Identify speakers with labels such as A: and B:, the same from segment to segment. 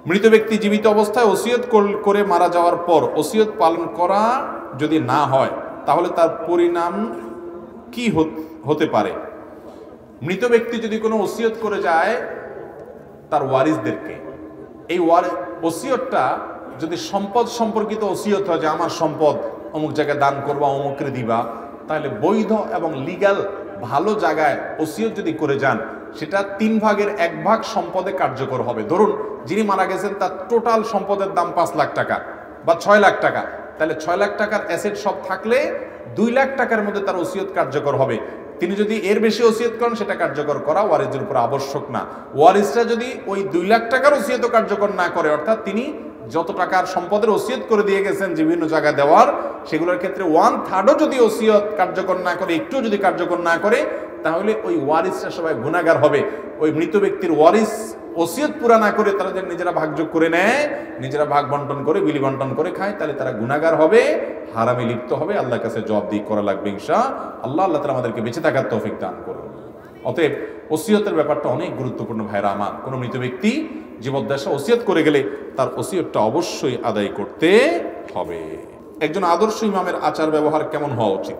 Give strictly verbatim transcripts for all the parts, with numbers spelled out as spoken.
A: মৃত ব্যক্তি জীবিত অবস্থায় ওসিয়ত করে মারা যাওয়ার পর ওসিয়ত পালন করা যদি না হয় তাহলে তার পরিণাম কি হতে পারে? মৃত ব্যক্তি যদি কোনো ওসিয়ত করে যায় তার ওয়ারিসদেরকে, এই ওসিয়তটা যদি সম্পদ সম্পর্কিত ওসিয়ত হয় যে আমার সম্পদ অমুক জায়গায় দান করবা, অমুকরে দিবা, তাহলে বৈধ এবং লিগ্যাল ভালো জায়গায় ওসিয়ত যদি করে যান সেটা তিন ভাগের এক ভাগ সম্পদে কার্যকর হবে। ধরুন যিনি মারা গেছেন তার টোটাল সম্পদের দাম পাঁচ লাখ টাকা বা ছয় লাখ টাকা, তাহলে ছয় লাখ টাকার অ্যাসেট সব থাকলে দুই লাখ টাকার মধ্যে তার ওসিয়ত কার্যকর হবে। তিনি যদি এর বেশি ওসিয়ত করেন সেটা কার্যকর করা ওয়ারিসের উপর আবশ্যক না। ওয়ারিসরা যদি ওই দুই লাখ টাকার ওসিয়ত কার্যকর না করে, অর্থাৎ তিনি যত টাকার সম্পদের ওসিয়ত করে দিয়ে গেছেন বিভিন্ন জায়গায় দেওয়ার, সেগুলোর ক্ষেত্রে ওয়ান থার্ডও যদি ওসিয়ত কার্যকর না করে, একটু যদি কার্যকর না করে, তাহলে ওই ওয়ারিসরা সবাই গুনাহগার হবে। ওই মৃত ব্যক্তির ওয়ারিস ওসিয়ত পুরা না করে তারা যদি নিজেরা ভাগযোগ করে নেয়, নিজেরা ভাগ বন্টন করে বিলি বন্টন করে খায়, তাহলে তারা গুনাহগার হবে, হারামে লিপ্ত হবে, আল্লাহর কাছে জবাবদিহি করা লাগবে ইনশাআল্লাহ। আল্লাহ তাআলা আমাদেরকে বেঁচে থাকার তৌফিক দান করুন। অতএব ওসিয়তের ব্যাপারটা অনেক গুরুত্বপূর্ণ ভাইরা আমার। কোনো মৃত ব্যক্তি জীবদ্দশা ওসিয়ত করে গেলে তার ওসিয়তটা অবশ্যই আদায় করতে হবে। একজন আদর্শ ইমামের আচার ব্যবহার কেমন হওয়া উচিত?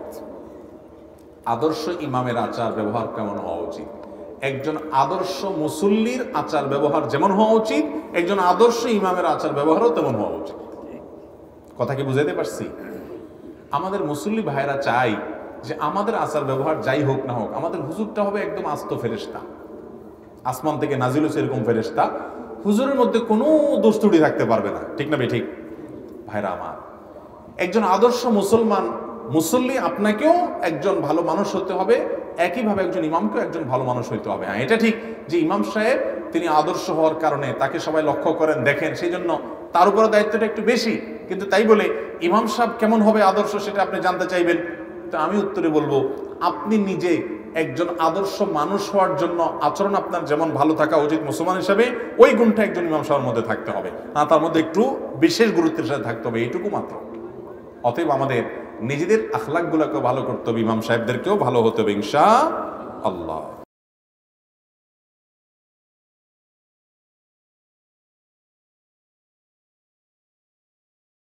A: আদর্শ ইমামের আচার ব্যবহার কেমন হওয়া উচিত? একজন আদর্শ মুসল্লির আচার ব্যবহার যেমন হওয়া উচিত, একজন আদর্শ ইমামের আচার ব্যবহারও তেমন হওয়া উচিত। কথা কি বুঝাইতে পারছি? আমাদের মুসল্লি ভাইরা চাই যে আমাদের আচার ব্যবহার যাই হোক না হোক, আমাদের হুজুরটা হবে একদম আস্ত ফেরেশতা, আসমান থেকে নাজিল হয়েছে এরকম ফেরেশতা, হুজুরের মধ্যে কোনো দোষ ত্রুটি থাকতে পারবে না। ঠিক না বেঠিক? ভাইরা আমার, একজন আদর্শ মুসলমান মুসল্লি আপনাকেও একজন ভালো মানুষ হতে হবে, একইভাবে একজন ইমামকেও একজন ভালো মানুষ হইতে হবে। হ্যাঁ, এটা ঠিক যে ইমাম সাহেব তিনি আদর্শ হওয়ার কারণে তাকে সবাই লক্ষ্য করেন, দেখেন, সেই জন্য তার উপরে দায়িত্বটা একটু বেশি। কিন্তু তাই বলে ইমাম সাহেব কেমন হবে আদর্শ সেটা আপনি জানতে চাইবেন, তো আমি উত্তরে বলবো আপনি নিজে একজন আদর্শ মানুষ হওয়ার জন্য আচরণ আপনার যেমন ভালো থাকা উচিত মুসলমান হিসাবে, ওই গুণটা একজন ইমাম সাহেবের মধ্যে থাকতে হবে, না তার মধ্যে একটু বিশেষ গুরুত্বের সাথে থাকতে হবে, এইটুকু মাত্র। অতএব আমাদের নিজেদের আখলাকগুলোকেও ভালো করতে হবে, ইমাম সাহেবদেরকেও ভালো হতে হবে ইনশাআল্লাহ।